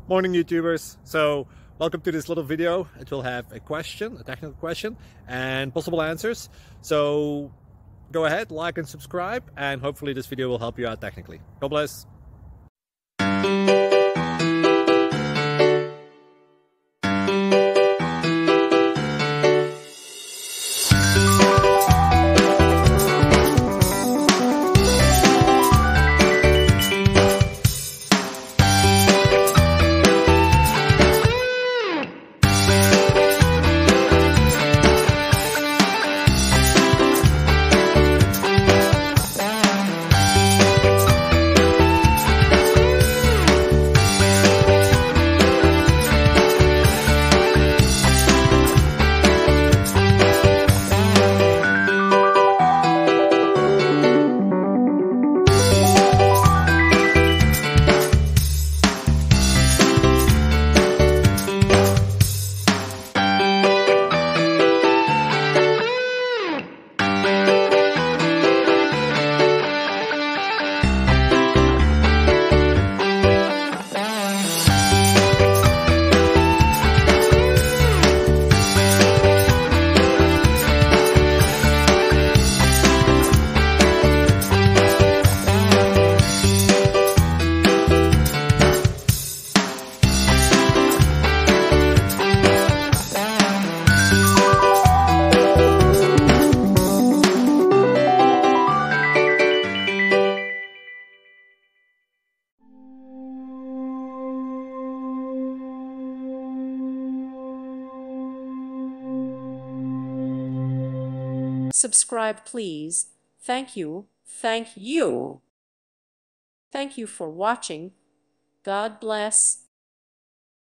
Morning YouTubers. So welcome to this little video. It will have a question, a technical question, and possible answers. So go ahead, like and subscribe, and hopefully this video will help you out technically. God bless. Subscribe, please. Thank you. Thank you. Thank you for watching. God bless.